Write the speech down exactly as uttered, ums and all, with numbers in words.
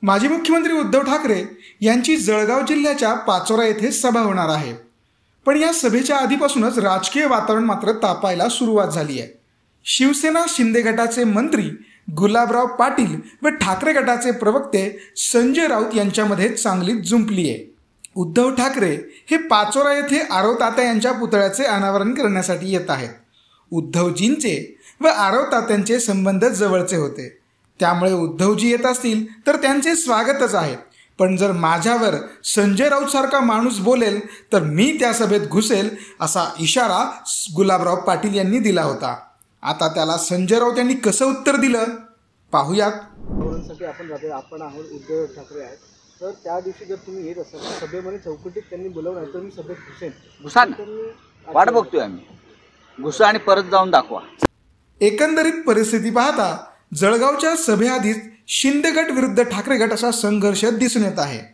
माजी मुख्यमंत्री उद्धव ठाकरे यांची जळगाव जिल्ह्याच्या पाचोरा येथे सभा होणार आहे। पण या सभेच्या आधीपासूनच राजकीय वातावरण मात्र तापायला सुरुवात झाली आहे। शिवसेना शिंदे गटाचे मंत्री गुलाबराव पाटील व ठाकरे गटाचे प्रवक्ते संजय राऊत यांच्यामध्ये चांगली जुंपली आहे। उद्धव ठाकरे हे पाचोरा येथे आरव तात्या यांच्या पुतळ्याचे अनावरण करण्यासाठी येत आहेत। उद्धवजींचे व आरव तात्यांचे संबंध जवळचे होते, त्यामुळे उद्धवजी येत असतील तर त्यांचे स्वागतच आहे। पण जर माझ्यावर संजय राऊत सारखा माणूस बोलेल तर मी त्या सभेत घुसेल असा इशारा गुलाबराव पाटील यांनी दिला होता। आता त्याला संजय राऊत यांनी कसं उत्तर दिलं पाहूयात। आपण जातो आपण आहोत उद्धव ठाकरे आहेत, तर त्या दिवशी जर तुम्ही येत असाल सभेमध्ये चौकटीत त्यांनी बोलवलं नाही तर मी सभेत घुसेन। घुसा वाट बघतोय आम्ही, घुसा आणि परत जाऊन दाखवा। एकंदरीत परिस्थिती पाहता जळगावच्या सभेआधीच शिंदे गट विरुद्ध ठाकरे गट असा संघर्ष दिसून येत आहे।